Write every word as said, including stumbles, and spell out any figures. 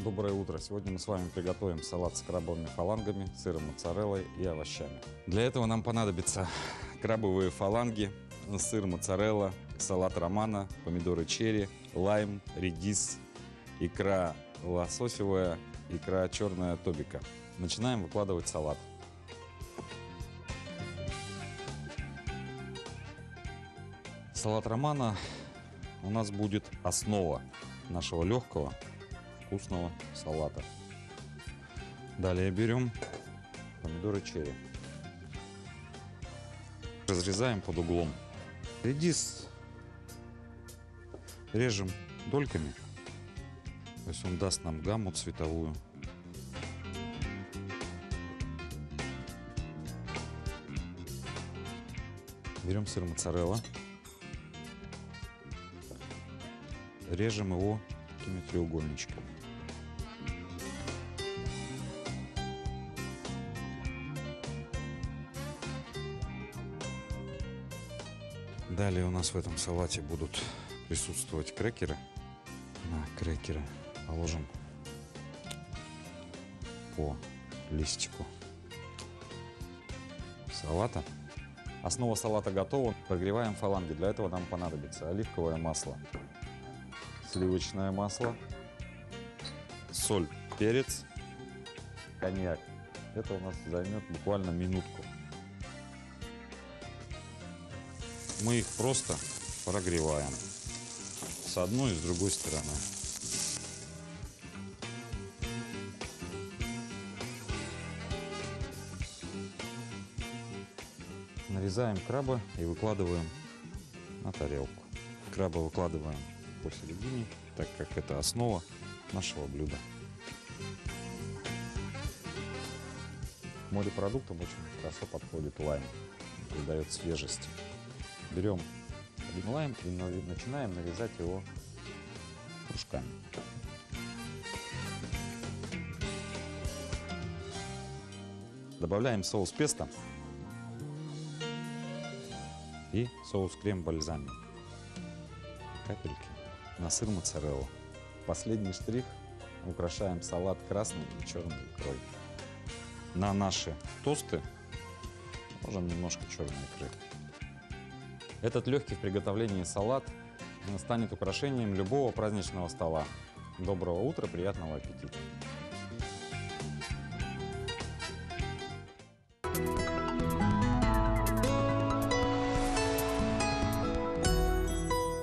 Доброе утро! Сегодня мы с вами приготовим салат с крабовыми фалангами, сыром моцареллой и овощами. Для этого нам понадобятся крабовые фаланги, сыр моцарелла, салат романо, помидоры черри, лайм, редис, икра лососевая, икра черная тобика. Начинаем выкладывать салат. Салат романо у нас будет основа нашего легкого вкусного салата. Далее берем помидоры черри. Разрезаем под углом. Редис режем дольками, то есть он даст нам гамму цветовую. Берем сыр моцарелла, режем его такими треугольничками. Далее у нас в этом салате будут присутствовать крекеры. На крекеры положим по листику салата. Основа салата готова. Прогреваем фаланги. Для этого нам понадобится оливковое масло, сливочное масло, соль, перец, коньяк. Это у нас займет буквально минутку. Мы их просто прогреваем с одной и с другой стороны. Нарезаем краба и выкладываем на тарелку. Краба выкладываем посередине, так как это основа нашего блюда. К морепродуктам очень хорошо подходит лайм, придает свежесть. Берем один лайм и начинаем нарезать его кружками. Добавляем соус песто и соус крем-бальзами. Капельки на сыр моцарелла. Последний штрих: украшаем салат красной и черной икрой. На наши тосты можем немножко черной икры. Этот легкий в приготовлении салат станет украшением любого праздничного стола. Доброго утра, приятного аппетита!